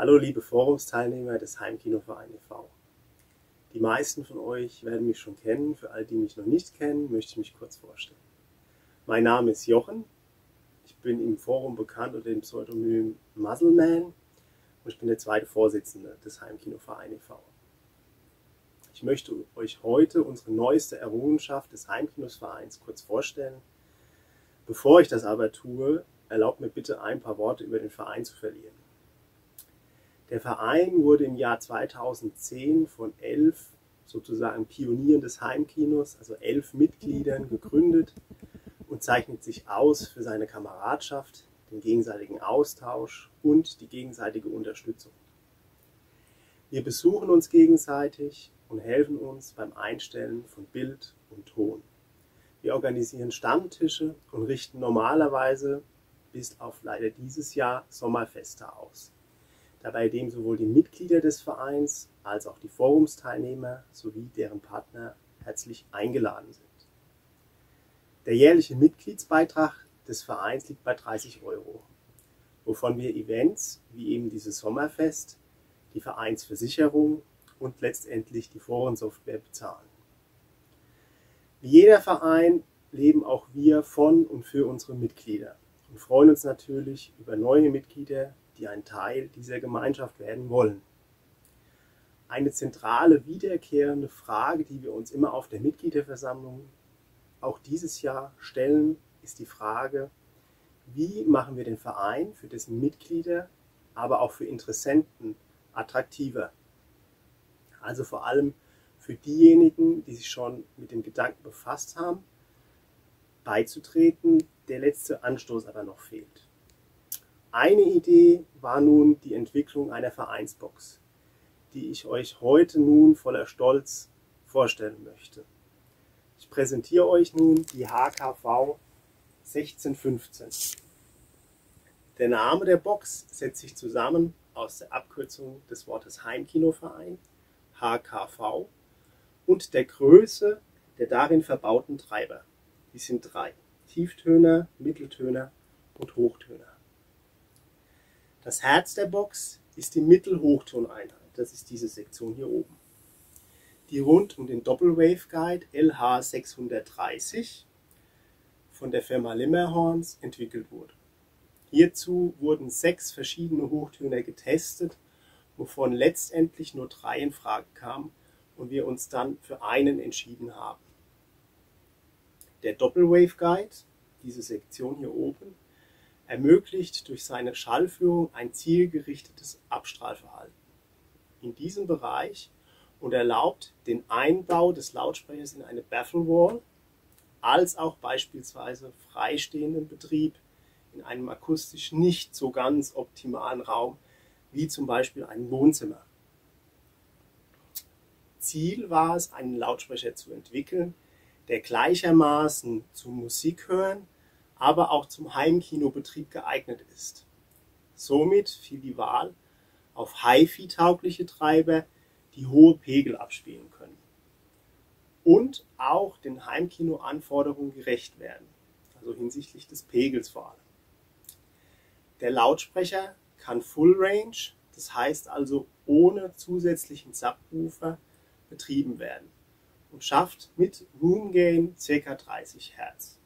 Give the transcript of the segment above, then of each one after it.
Hallo liebe Forumsteilnehmer des Heimkinoverein e.V. Die meisten von euch werden mich schon kennen. Für all die mich noch nicht kennen, möchte ich mich kurz vorstellen. Mein Name ist Jochen. Ich bin im Forum bekannt unter dem Pseudonym Muzzleman und ich bin der zweite Vorsitzende des Heimkinoverein e.V. Ich möchte euch heute unsere neueste Errungenschaft des Heimkinosvereins kurz vorstellen. Bevor ich das aber tue, erlaubt mir bitte ein paar Worte über den Verein zu verlieren. Der Verein wurde im Jahr 2010 von 11 sozusagen Pionieren des Heimkinos, also 11 Mitgliedern, gegründet und zeichnet sich aus für seine Kameradschaft, den gegenseitigen Austausch und die gegenseitige Unterstützung. Wir besuchen uns gegenseitig und helfen uns beim Einstellen von Bild und Ton. Wir organisieren Stammtische und richten normalerweise, bis auf leider dieses Jahr, Sommerfeste aus, bei dem sowohl die Mitglieder des Vereins als auch die Forumsteilnehmer sowie deren Partner herzlich eingeladen sind. Der jährliche Mitgliedsbeitrag des Vereins liegt bei 30 €, wovon wir Events wie eben dieses Sommerfest, die Vereinsversicherung und letztendlich die Forensoftware bezahlen. Wie jeder Verein leben auch wir von und für unsere Mitglieder und freuen uns natürlich über neue Mitglieder, die ein Teil dieser Gemeinschaft werden wollen. Eine zentrale, wiederkehrende Frage, die wir uns immer auf der Mitgliederversammlung auch dieses Jahr stellen, ist die Frage, wie machen wir den Verein für dessen Mitglieder, aber auch für Interessenten attraktiver? Also vor allem für diejenigen, die sich schon mit dem Gedanken befasst haben, beizutreten, der letzte Anstoß aber noch fehlt. Eine Idee war nun die Entwicklung einer Vereinsbox, die ich euch heute nun voller Stolz vorstellen möchte. Ich präsentiere euch nun die HKV 1615. Der Name der Box setzt sich zusammen aus der Abkürzung des Wortes Heimkinoverein, HKV, und der Größe der darin verbauten Treiber. Die sind 3: Tieftöner, Mitteltöner und Hochtöner. Das Herz der Box ist die Mittelhochtoneinheit, das ist diese Sektion hier oben, die rund um den Doppelwaveguide LH630 von der Firma Limmerhorns entwickelt wurde. Hierzu wurden 6 verschiedene Hochtöner getestet, wovon letztendlich nur 3 in Frage kamen und wir uns dann für einen entschieden haben. Der Doppelwaveguide, diese Sektion hier oben, ermöglicht durch seine Schallführung ein zielgerichtetes Abstrahlverhalten in diesem Bereich und erlaubt den Einbau des Lautsprechers in eine Bafflewall als auch beispielsweise freistehenden Betrieb in einem akustisch nicht so ganz optimalen Raum, wie zum Beispiel ein Wohnzimmer. Ziel war es, einen Lautsprecher zu entwickeln, der gleichermaßen zum Musikhören, aber auch zum Heimkinobetrieb geeignet ist. Somit fiel die Wahl auf HiFi-taugliche Treiber, die hohe Pegel abspielen können und auch den Heimkino-Anforderungen gerecht werden, also hinsichtlich des Pegels vor allem. Der Lautsprecher kann Full Range, das heißt also ohne zusätzlichen Subwoofer, betrieben werden und schafft mit Room Gain ca. 30 Hertz.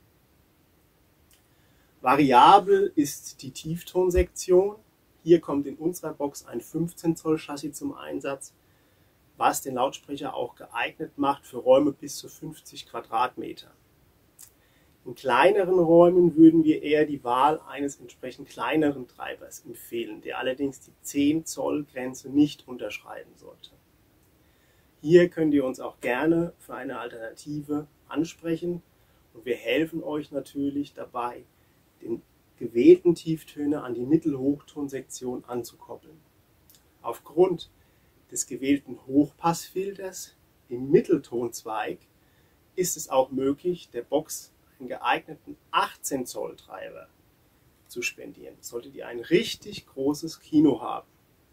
Variabel ist die Tieftonsektion. Hier kommt in unserer Box ein 15 Zoll Chassis zum Einsatz, was den Lautsprecher auch geeignet macht für Räume bis zu 50 Quadratmeter. In kleineren Räumen würden wir eher die Wahl eines entsprechend kleineren Treibers empfehlen, der allerdings die 10 Zoll Grenze nicht unterschreiten sollte. Hier könnt ihr uns auch gerne für eine Alternative ansprechen und wir helfen euch natürlich dabei, den gewählten Tieftöner an die Mittelhochtonsektion anzukoppeln. Aufgrund des gewählten Hochpassfilters im Mitteltonzweig ist es auch möglich, der Box einen geeigneten 18 Zoll Treiber zu spendieren. Solltet ihr ein richtig großes Kino haben.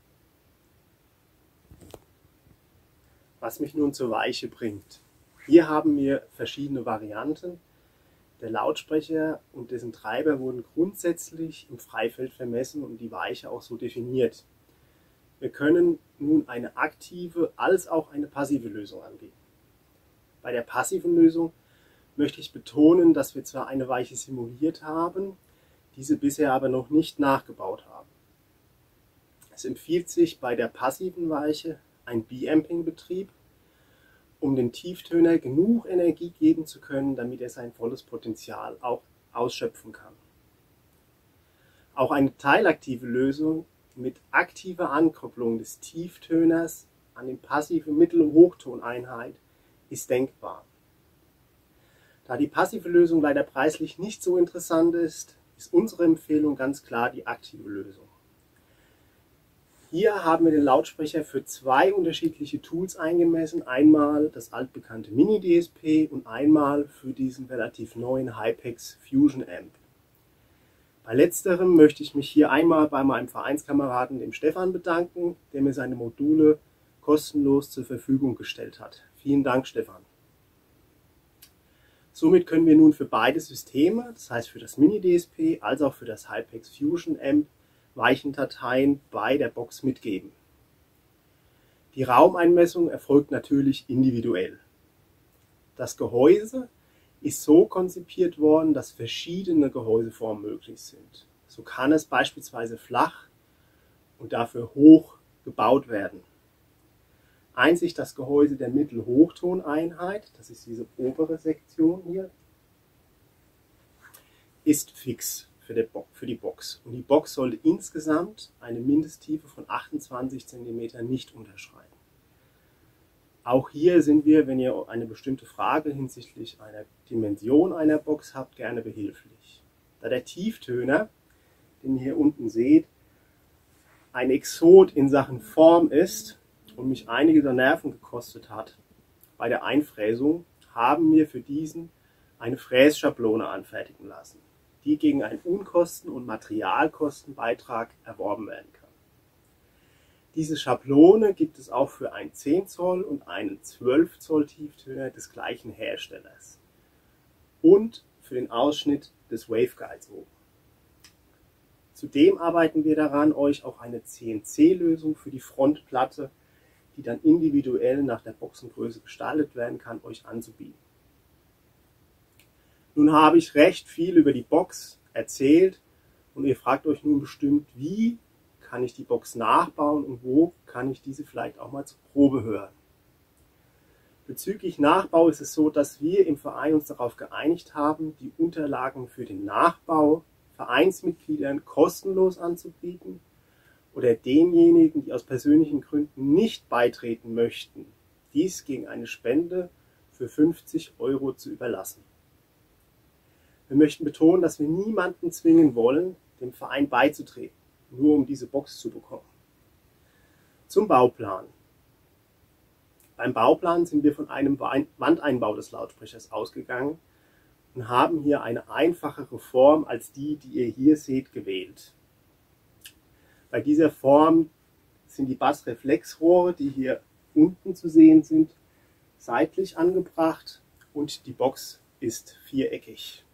Was mich nun zur Weiche bringt. Hier haben wir verschiedene Varianten. Der Lautsprecher und dessen Treiber wurden grundsätzlich im Freifeld vermessen und die Weiche auch so definiert. Wir können nun eine aktive als auch eine passive Lösung angehen. Bei der passiven Lösung möchte ich betonen, dass wir zwar eine Weiche simuliert haben, diese bisher aber noch nicht nachgebaut haben. Es empfiehlt sich bei der passiven Weiche ein Beamping-Betrieb, um dem Tieftöner genug Energie geben zu können, damit er sein volles Potenzial auch ausschöpfen kann. Auch eine teilaktive Lösung mit aktiver Ankopplung des Tieftöners an die passive Mittel- und Hochtoneinheit ist denkbar. Da die passive Lösung leider preislich nicht so interessant ist, ist unsere Empfehlung ganz klar die aktive Lösung. Hier haben wir den Lautsprecher für zwei unterschiedliche Tools eingemessen. Einmal das altbekannte Mini-DSP und einmal für diesen relativ neuen Hypex Fusion Amp. Bei letzterem möchte ich mich hier einmal bei meinem Vereinskameraden, dem Stefan, bedanken, der mir seine Module kostenlos zur Verfügung gestellt hat. Vielen Dank, Stefan. Somit können wir nun für beide Systeme, das heißt für das Mini-DSP als auch für das Hypex Fusion Amp, Weichendateien bei der Box mitgeben. Die Raumeinmessung erfolgt natürlich individuell. Das Gehäuse ist so konzipiert worden, dass verschiedene Gehäuseformen möglich sind. So kann es beispielsweise flach und dafür hoch gebaut werden. Einzig das Gehäuse der Mittel-Hochtoneinheit, das ist diese obere Sektion hier, ist fix für die Box. Und die Box sollte insgesamt eine Mindesttiefe von 28 cm nicht unterschreiten. Auch hier sind wir, wenn ihr eine bestimmte Frage hinsichtlich einer Dimension einer Box habt, gerne behilflich. Da der Tieftöner, den ihr hier unten seht, ein Exot in Sachen Form ist und mich einige der Nerven gekostet hat bei der Einfräsung, haben wir für diesen eine Frässchablone anfertigen lassen, die gegen einen Unkosten- und Materialkostenbeitrag erworben werden kann. Diese Schablone gibt es auch für einen 10 Zoll und einen 12 Zoll Tieftöner des gleichen Herstellers und für den Ausschnitt des Waveguides oben. Zudem arbeiten wir daran, euch auch eine CNC-Lösung für die Frontplatte, die dann individuell nach der Boxengröße gestaltet werden kann, euch anzubieten. Nun habe ich recht viel über die Box erzählt und ihr fragt euch nun bestimmt, wie kann ich die Box nachbauen und wo kann ich diese vielleicht auch mal zur Probe hören. Bezüglich Nachbau ist es so, dass wir im Verein uns darauf geeinigt haben, die Unterlagen für den Nachbau Vereinsmitgliedern kostenlos anzubieten oder denjenigen, die aus persönlichen Gründen nicht beitreten möchten, dies gegen eine Spende für 50 € zu überlassen. Wir möchten betonen, dass wir niemanden zwingen wollen, dem Verein beizutreten, nur um diese Box zu bekommen. Zum Bauplan. Beim Bauplan sind wir von einem Wandeinbau des Lautsprechers ausgegangen und haben hier eine einfachere Form als die ihr hier seht, gewählt. Bei dieser Form sind die Bassreflexrohre, die hier unten zu sehen sind, seitlich angebracht und die Box ist viereckig.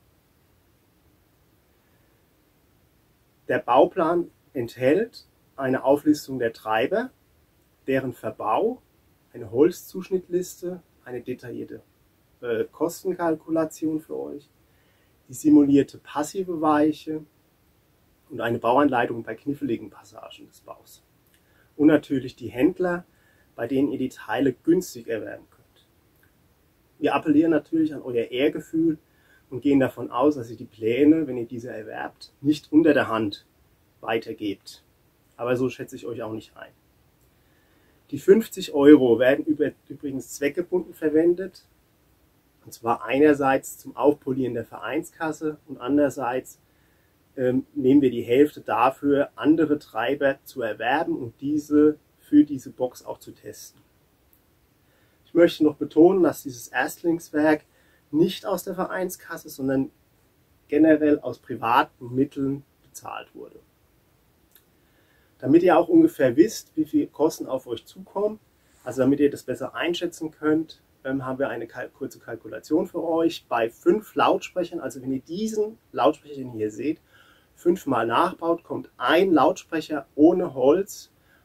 Der Bauplan enthält eine Auflistung der Treiber, deren Verbau, eine Holzzuschnittliste, eine detaillierte Kostenkalkulation für euch, die simulierte passive Weiche und eine Bauanleitung bei kniffligen Passagen des Baus. Und natürlich die Händler, bei denen ihr die Teile günstig erwerben könnt. Wir appellieren natürlich an euer Ehrgefühl und gehen davon aus, dass ihr die Pläne, wenn ihr diese erwerbt, nicht unter der Hand weitergebt. Aber so schätze ich euch auch nicht ein. Die 50 € werden übrigens zweckgebunden verwendet. Und zwar einerseits zum Aufpolieren der Vereinskasse und andererseits nehmen wir die Hälfte dafür, andere Treiber zu erwerben und diese für diese Box auch zu testen. Ich möchte noch betonen, dass dieses Erstlingswerk nicht aus der Vereinskasse, sondern generell aus privaten Mitteln bezahlt wurde. Damit ihr auch ungefähr wisst, wie viel Kosten auf euch zukommen, also damit ihr das besser einschätzen könnt, haben wir eine kurze Kalkulation für euch. Bei 5 Lautsprechern, also wenn ihr diesen Lautsprecher, den ihr hier seht, 5-mal nachbaut, kommt ein Lautsprecher ohne Holz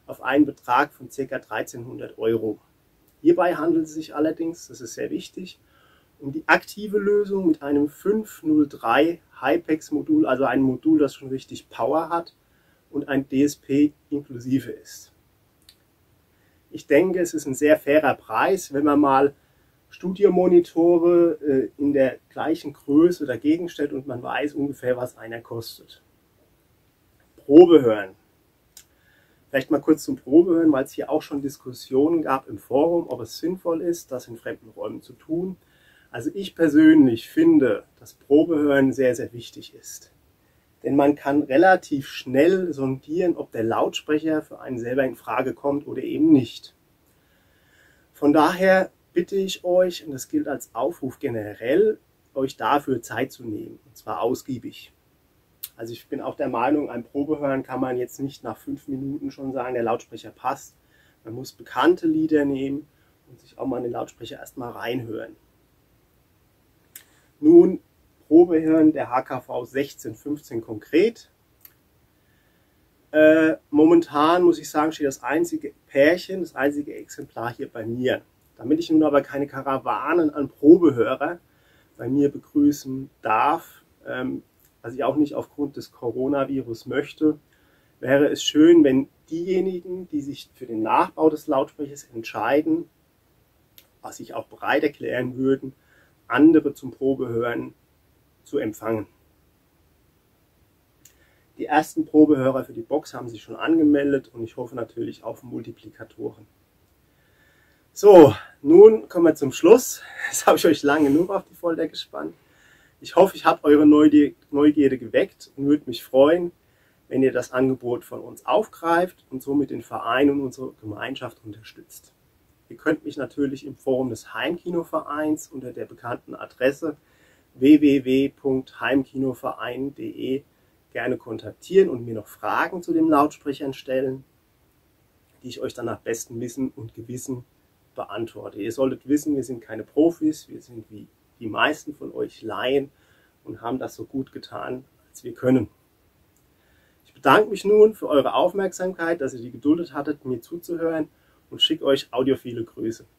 auf einen Betrag von ca. 1300 €. Hierbei handelt es sich allerdings, das ist sehr wichtig, um die aktive Lösung mit einem 503 Hypex-Modul, also ein Modul, das schon richtig Power hat und ein DSP inklusive ist. Ich denke, es ist ein sehr fairer Preis, wenn man mal Studiomonitore in der gleichen Größe dagegen stellt und man weiß ungefähr, was einer kostet. Probehören. Vielleicht mal kurz zum Probehören, weil es hier auch schon Diskussionen gab im Forum, ob es sinnvoll ist, das in fremden Räumen zu tun. Also ich persönlich finde, dass Probehören sehr, sehr wichtig ist. Denn man kann relativ schnell sondieren, ob der Lautsprecher für einen selber in Frage kommt oder eben nicht. Von daher bitte ich euch, und das gilt als Aufruf generell, euch dafür Zeit zu nehmen, und zwar ausgiebig. Also ich bin auch der Meinung, ein Probehören kann man jetzt nicht nach 5 Minuten schon sagen, der Lautsprecher passt. Man muss bekannte Lieder nehmen und sich auch mal in den Lautsprecher erstmal reinhören. Nun, Probehören der HKV 1615 konkret. Momentan muss ich sagen, steht das einzige Pärchen, das einzige Exemplar hier bei mir. Damit ich nun aber keine Karawanen an Probehörer bei mir begrüßen darf, was ich auch nicht aufgrund des Coronavirus möchte, wäre es schön, wenn diejenigen, die sich für den Nachbau des Lautsprechers entscheiden, was sich auch bereit erklären würden, andere zum Probehören zu empfangen. Die ersten Probehörer für die Box haben sich schon angemeldet und ich hoffe natürlich auf Multiplikatoren. So, nun kommen wir zum Schluss. Jetzt habe ich euch lange genug auf die Folter gespannt. Ich hoffe, ich habe eure Neugierde geweckt und würde mich freuen, wenn ihr das Angebot von uns aufgreift und somit den Verein und unsere Gemeinschaft unterstützt. Ihr könnt mich natürlich im Forum des Heimkinovereins unter der bekannten Adresse www.heimkinoverein.de gerne kontaktieren und mir noch Fragen zu den Lautsprechern stellen, die ich euch dann nach bestem Wissen und Gewissen beantworte. Ihr solltet wissen, wir sind keine Profis, wir sind wie die meisten von euch Laien und haben das so gut getan, als wir können. Ich bedanke mich nun für eure Aufmerksamkeit, dass ihr die Geduld hattet, mir zuzuhören und schicke euch audiophile Grüße.